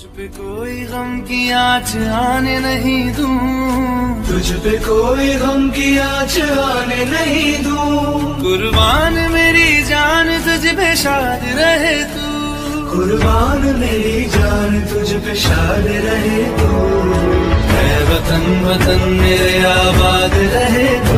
तुझ पे कोई गम की आँच आने नहीं दूं, तुझ पे कोई गम की आँच आने नहीं दूं। कुर्बान मेरी जान तुझ पे शाद रहे तू, कुर्बान मेरी जान तुझ पे शाद रहे तू। है वतन वतन मेरे आबाद रहे तू।